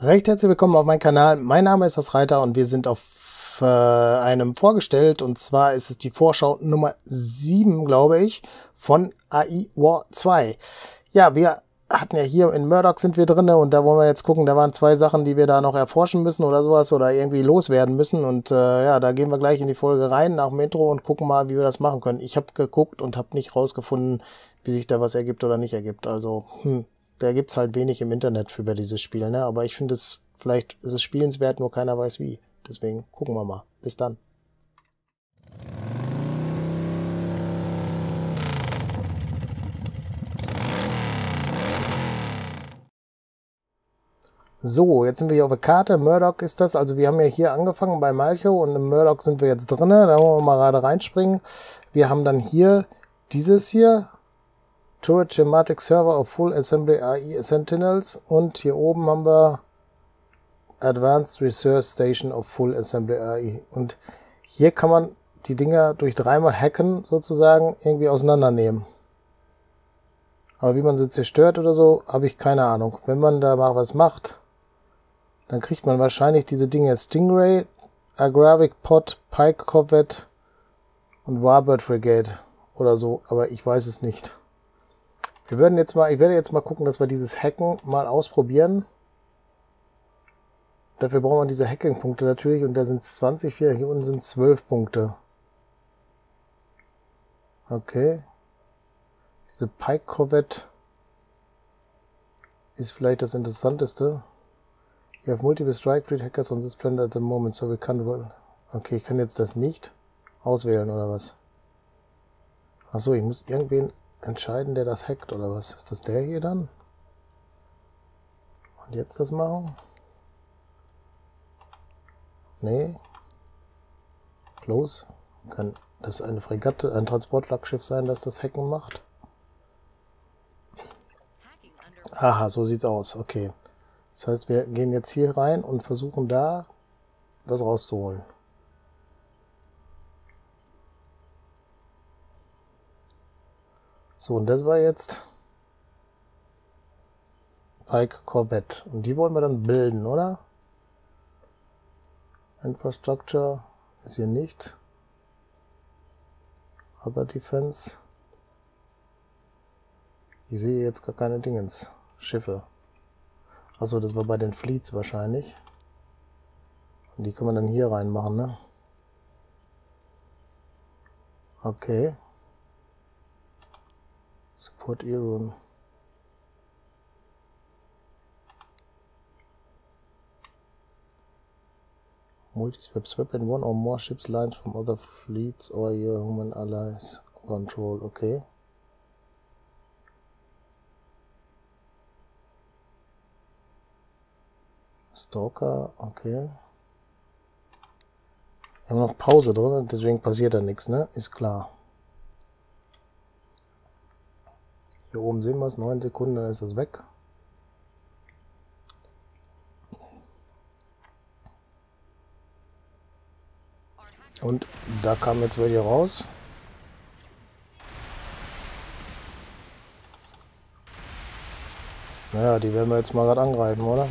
Recht herzlich willkommen auf meinem Kanal. Mein Name ist das Reiter und wir sind auf einem vorgestellt. Und zwar ist es die Vorschau Nummer 7, glaube ich, von AI War 2. Ja, wir hatten ja hier in Murdoch sind wir drin und da wollen wir jetzt gucken, da waren zwei Sachen, die wir da noch erforschen müssen oder sowas oder irgendwie loswerden müssen. Und ja, da gehen wir gleich in die Folge rein nach dem Intro und gucken mal, wie wir das machen können. Ich habe geguckt und habe nicht rausgefunden, wie sich da was ergibt oder nicht ergibt. Also, da gibt's halt wenig im Internet für über dieses Spiel, ne? Aber ich finde es, vielleicht ist es spielenswert, nur keiner weiß wie. Deswegen gucken wir mal. Bis dann. So, jetzt sind wir hier auf der Karte. Murdoch ist das. Also wir haben ja hier angefangen bei Malchow und im Murdoch sind wir jetzt drin. Da wollen wir mal gerade reinspringen. Wir haben dann hier dieses hier. Turret Schematic Server of Full Assembly AI Sentinels. Und hier oben haben wir Advanced Research Station of Full Assembly AI. Und hier kann man die Dinger durch dreimal hacken sozusagen irgendwie auseinandernehmen. Aber wie man sie zerstört oder so, habe ich keine Ahnung. Wenn man da mal was macht, dann kriegt man wahrscheinlich diese Dinge Stingray, Agravic Pod, Pike Corvette und Warbird Frigate oder so, aber ich weiß es nicht. Ich werde jetzt mal gucken, dass wir dieses Hacken mal ausprobieren. Dafür brauchen wir diese Hacking-Punkte natürlich und da sind es 20, hier unten sind 12 Punkte. Okay. Diese Pike Corvette ist vielleicht das Interessanteste. You have multiple strike fleet hackers on this planet at the moment, so we can't... Okay, ich kann jetzt das nicht auswählen, oder was? Achso, ich muss irgendwen entscheiden, der das hackt, oder was? Ist das der hier dann? Und jetzt das machen? Nee. Close. Kann das eine Fregatte, ein Transportflaggschiff sein, das das Hacken macht? Aha, so sieht's aus. Okay. Das heißt, wir gehen jetzt hier rein und versuchen da was rauszuholen. So, und das war jetzt Pike Corvette. Und die wollen wir dann bilden, oder? Infrastructure ist hier nicht. Other Defense. Ich sehe jetzt gar keine Dingens. Schiffe. Achso, das war bei den Fleets wahrscheinlich. Und die kann man dann hier reinmachen, ne? Okay. Support Iron. Multi-swap in one or more ships lines from other fleets or your human allies control. Okay. Stalker, okay. Wir haben noch Pause drin, deswegen passiert da nichts, ne? Ist klar. Hier oben sehen wir es, 9 Sekunden, dann ist es weg. Und da kam jetzt welche raus. Naja, die werden wir jetzt mal gerade angreifen, oder?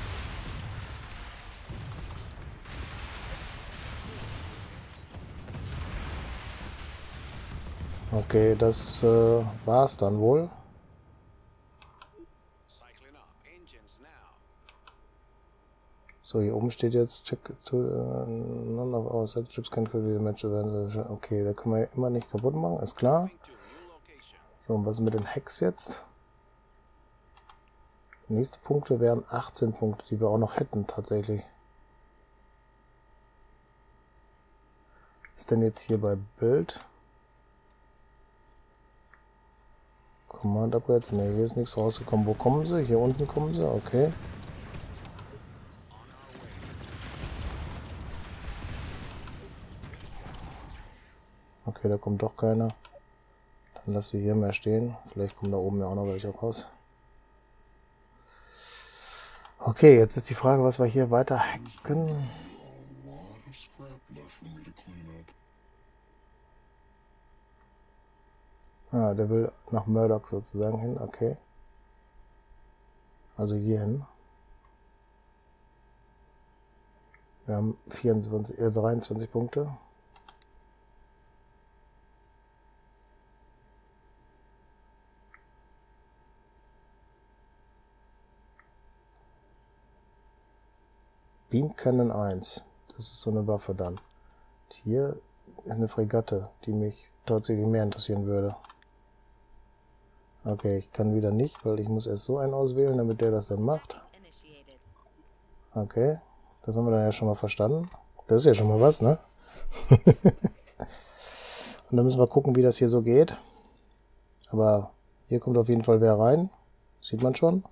Okay, das war's dann wohl. So, hier oben steht jetzt check to none of our set ships can quickly match event. Okay, da können wir immer nicht kaputt machen, ist klar. So, und was mit den Hacks jetzt? Nächste Punkte wären 18 Punkte, die wir auch noch hätten tatsächlich. Ist denn jetzt hier bei Bild? Command Upgrades? Ne, hier ist nichts rausgekommen. Wo kommen sie? Hier unten kommen sie, okay. Okay, da kommt doch keiner. Dann lassen wir hier mehr stehen. Vielleicht kommen da oben ja auch noch welche raus. Okay, jetzt ist die Frage, was wir hier weiter hacken. Ah, der will nach Murdoch sozusagen hin, okay. Also hier hin. Wir haben 23 Punkte. Beam Cannon 1. Das ist so eine Waffe dann. Und hier ist eine Fregatte, die mich tatsächlich mehr interessieren würde. Okay, ich kann wieder nicht, weil ich muss erst so einen auswählen, damit der das dann macht. Okay, das haben wir dann ja schon mal verstanden. Das ist ja schon mal was, ne? Und dann müssen wir gucken, wie das hier so geht. Aber hier kommt auf jeden Fall wer rein. Sieht man schon.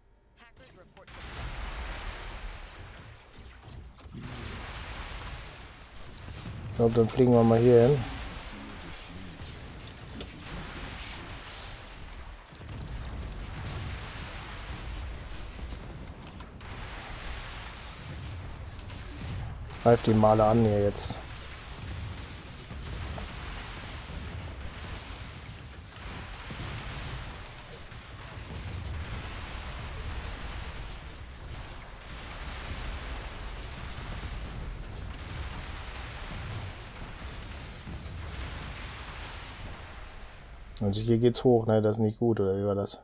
Ich glaube, dann fliegen wir mal hier hin. Greift die Male an hier jetzt. Also hier geht's hoch, ne? Das ist nicht gut, oder wie war das?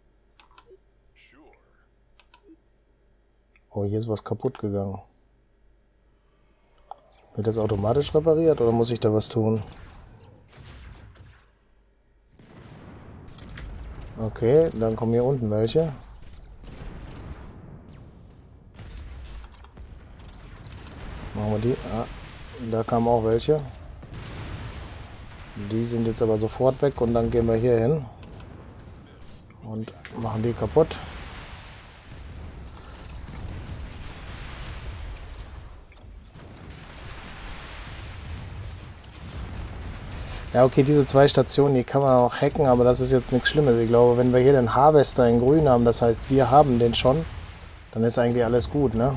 Oh, hier ist was kaputt gegangen. Wird das automatisch repariert oder muss ich da was tun? Okay, dann kommen hier unten welche. Machen wir die. Ah, da kamen auch welche. Die sind jetzt aber sofort weg und dann gehen wir hier hin und machen die kaputt. Ja, okay, diese 2 Stationen, die kann man auch hacken, aber das ist jetzt nichts Schlimmes. Ich glaube, wenn wir hier den Harvester in grün haben, das heißt, wir haben den schon, dann ist eigentlich alles gut, ne?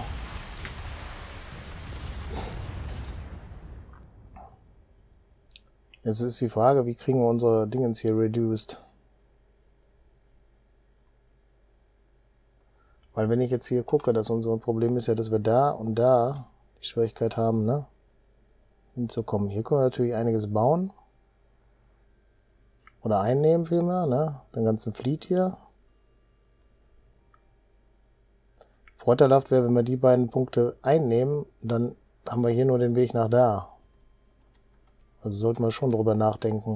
Jetzt ist die Frage, wie kriegen wir unsere Dingens hier reduced? Weil wenn ich jetzt hier gucke, dass unser Problem ist ja, dass wir da und da die Schwierigkeit haben, ne? Hinzukommen. Hier können wir natürlich einiges bauen. Oder einnehmen vielmehr, ne? Den ganzen Fleet hier. Vorteilhaft wäre, wenn wir die beiden Punkte einnehmen, dann haben wir hier nur den Weg nach da. Also sollten wir schon drüber nachdenken.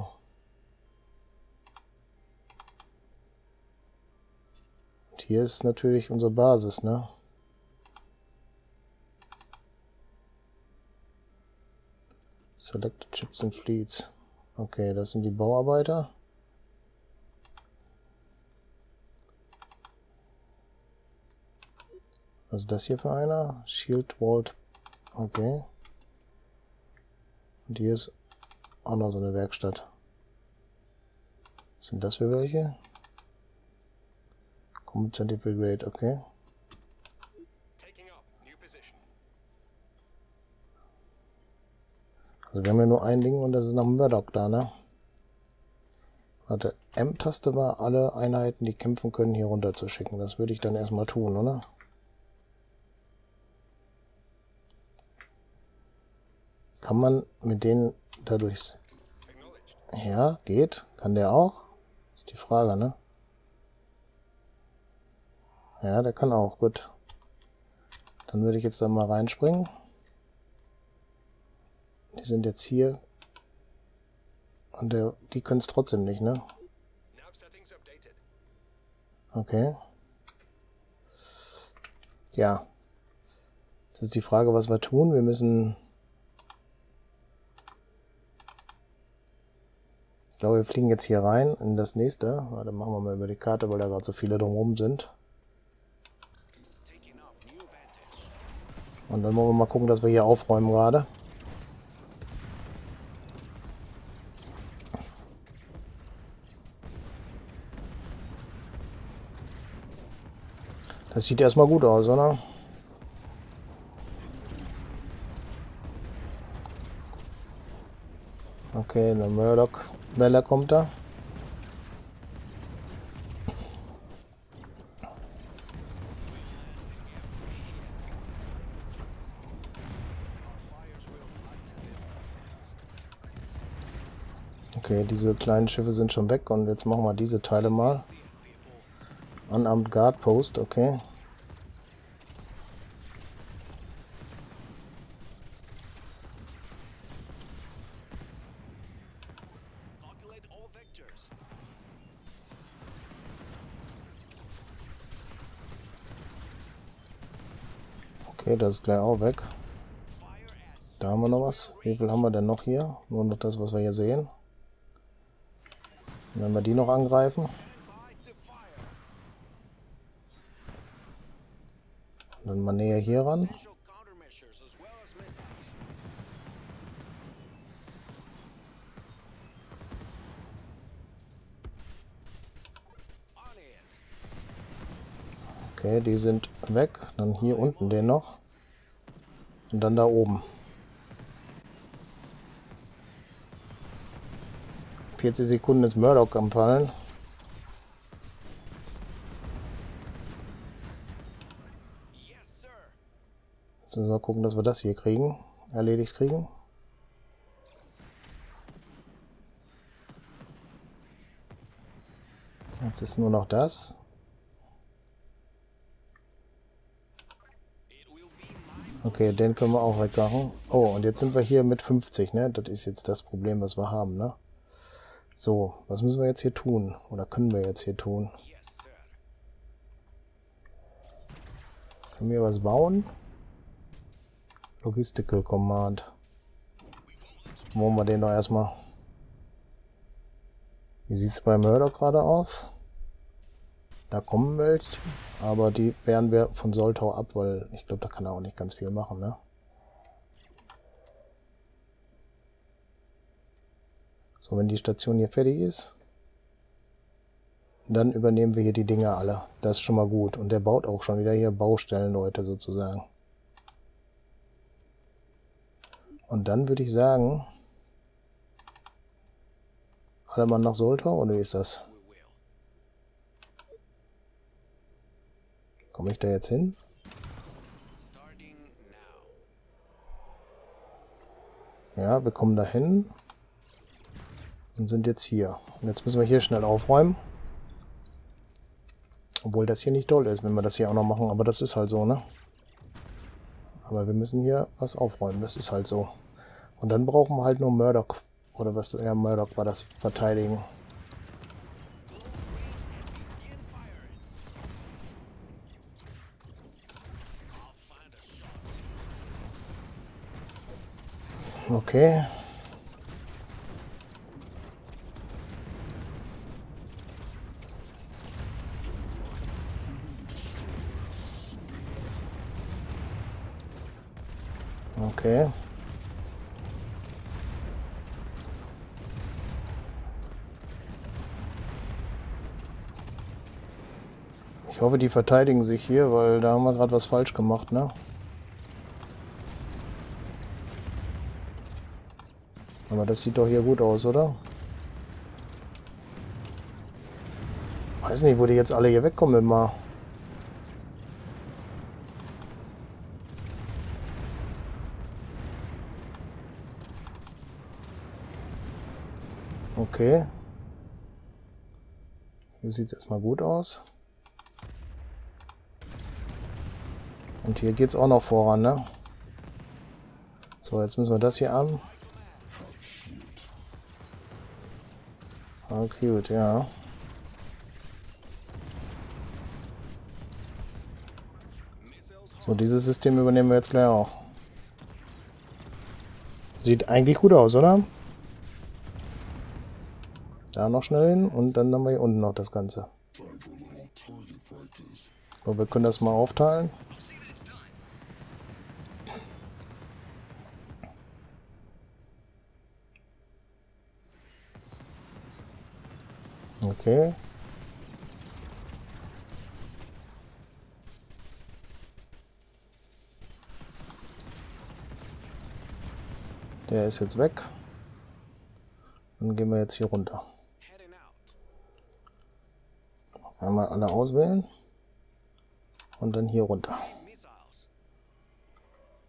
Und hier ist natürlich unsere Basis, ne? Select Ships and Fleets. Okay, das sind die Bauarbeiter. Was ist das hier für einer? Shield Vault. Okay. Und hier ist auch noch so eine Werkstatt. Was sind das für welche? Scientific Grade, okay. Also wir haben ja nur ein Ding und das ist nach Murdoch da, ne? Warte, M-Taste war, alle Einheiten, die kämpfen können, hier runter zu schicken. Das würde ich dann erstmal tun, oder? Kann man mit denen dadurch... Ja, geht. Kann der auch? Ist die Frage, ne? Ja, der kann auch. Gut. Dann würde ich jetzt da mal reinspringen. Die sind jetzt hier. Und die können es trotzdem nicht, ne? Okay. Ja. Jetzt ist die Frage, was wir tun. Wir müssen... Ich glaube, wir fliegen jetzt hier rein in das nächste. Warte, machen wir mal über die Karte, weil da gerade so viele drumherum sind. Und dann wollen wir mal gucken, dass wir hier aufräumen gerade. Das sieht erstmal gut aus, oder? Okay, eine Murdoch-Welle kommt da. Okay, diese kleinen Schiffe sind schon weg und jetzt machen wir diese Teile mal. Unarmed Guard Post, okay. Okay, das ist gleich auch weg. Da haben wir noch was. Wie viel haben wir denn noch hier? Nur noch das, was wir hier sehen. Und wenn wir die noch angreifen. Dann mal näher hier ran. Okay, die sind weg. Dann hier unten den noch. Und dann da oben. 40 Sekunden ist Murdoch am Fallen. Jetzt müssen wir gucken, dass wir das hier kriegen. Erledigt kriegen. Jetzt ist nur noch das. Okay, den können wir auch wegmachen. Oh, und jetzt sind wir hier mit 50, ne? Das ist jetzt das Problem, was wir haben, ne? So, was müssen wir jetzt hier tun? Oder können wir jetzt hier tun? Können wir was bauen? Logistical Command. Wollen wir den doch erstmal. Wie sieht es bei Murdoch gerade aus? Da kommen welche, aber die wehren wir von Soltau ab, weil ich glaube, da kann er auch nicht ganz viel machen, ne? So, wenn die Station hier fertig ist, dann übernehmen wir hier die Dinger alle. Das ist schon mal gut. Und der baut auch schon wieder hier Baustellen, Leute, sozusagen. Und dann würde ich sagen, alle Mann nach Soltau, oder wie ist das? Komme ich da jetzt hin? Ja, wir kommen da hin. Und sind jetzt hier. Und jetzt müssen wir hier schnell aufräumen. Obwohl das hier nicht toll ist, wenn wir das hier auch noch machen. Aber das ist halt so, ne? Aber wir müssen hier was aufräumen. Das ist halt so. Und dann brauchen wir halt nur Murdoch. Oder was? Ja, Murdoch war das Verteidigen. Okay. Okay. Ich hoffe, die verteidigen sich hier, weil da haben wir gerade was falsch gemacht, ne? Aber das sieht doch hier gut aus, oder? Weiß nicht, wo die jetzt alle hier wegkommen immer. Okay. Hier sieht es erstmal gut aus. Und hier geht es auch noch voran, ne? So, jetzt müssen wir das hier an. Ah, cute, ja. So, dieses System übernehmen wir jetzt gleich auch. Sieht eigentlich gut aus, oder? Da noch schnell hin und dann haben wir hier unten noch das Ganze. So, wir können das mal aufteilen. Okay. Der ist jetzt weg. Dann gehen wir jetzt hier runter. Einmal alle auswählen. Und dann hier runter.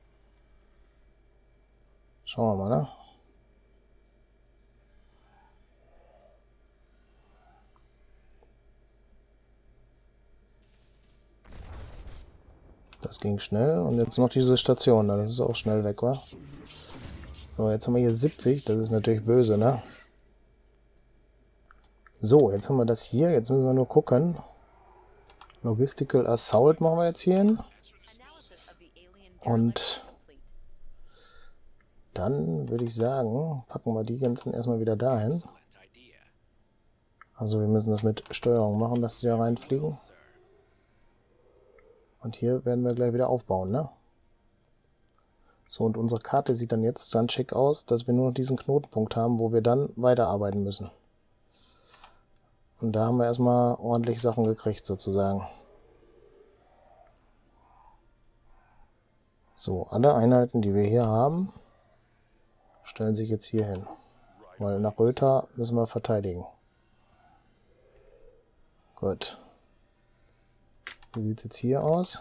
Schauen wir mal, ne? Das ging schnell. Und jetzt noch diese Station. Das ist auch schnell weg, wa? So, jetzt haben wir hier 70. Das ist natürlich böse, ne? So, jetzt haben wir das hier. Jetzt müssen wir nur gucken. Logistical Assault machen wir jetzt hier hin. Und dann würde ich sagen, packen wir die ganzen erstmal wieder dahin. Also wir müssen das mit Steuerung machen, dass die da reinfliegen. Und hier werden wir gleich wieder aufbauen, ne? So, und unsere Karte sieht dann jetzt dann schick aus, dass wir nur noch diesen Knotenpunkt haben, wo wir dann weiterarbeiten müssen. Und da haben wir erstmal ordentlich Sachen gekriegt, sozusagen. So, alle Einheiten, die wir hier haben, stellen sich jetzt hier hin. Weil nach Rötha müssen wir verteidigen. Gut. Wie sieht es jetzt hier aus?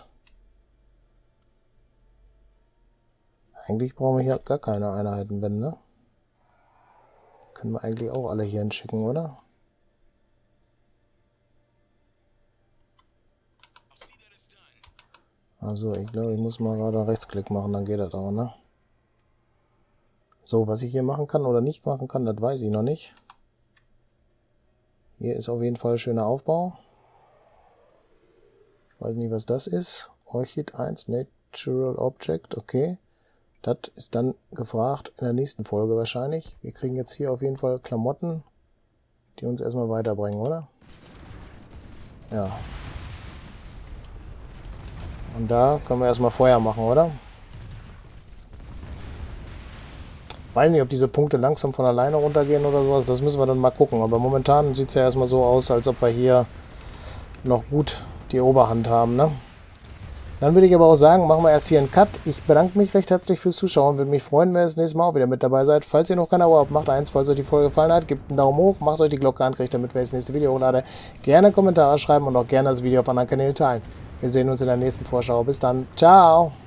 Eigentlich brauchen wir hier gar keine Einheiten, wenn, ne? Können wir eigentlich auch alle hier hinschicken, oder? Also, ich glaube, ich muss mal gerade Rechtsklick machen, dann geht das auch, ne? So, was ich hier machen kann oder nicht machen kann, das weiß ich noch nicht. Hier ist auf jeden Fall ein schöner Aufbau. Ich weiß nicht, was das ist. Orchid 1, Natural Object, okay. Das ist dann gefragt in der nächsten Folge wahrscheinlich. Wir kriegen jetzt hier auf jeden Fall Klamotten, die uns erstmal weiterbringen, oder? Ja. Und da können wir erstmal Feuer machen, oder? Weiß nicht, ob diese Punkte langsam von alleine runtergehen oder sowas. Das müssen wir dann mal gucken. Aber momentan sieht es ja erstmal so aus, als ob wir hier noch gut die Oberhand haben, ne? Dann würde ich aber auch sagen, machen wir erst hier einen Cut. Ich bedanke mich recht herzlich fürs Zuschauen. Würde mich freuen, wenn ihr das nächste Mal auch wieder mit dabei seid. Falls ihr noch kein Abo habt, macht eins. Falls euch die Folge gefallen hat, gebt einen Daumen hoch. Macht euch die Glocke an, kriegt damit, wenn ich das nächste Video hochlade. Gerne Kommentare schreiben und auch gerne das Video auf anderen Kanälen teilen. Wir sehen uns in der nächsten Vorschau. Bis dann. Ciao!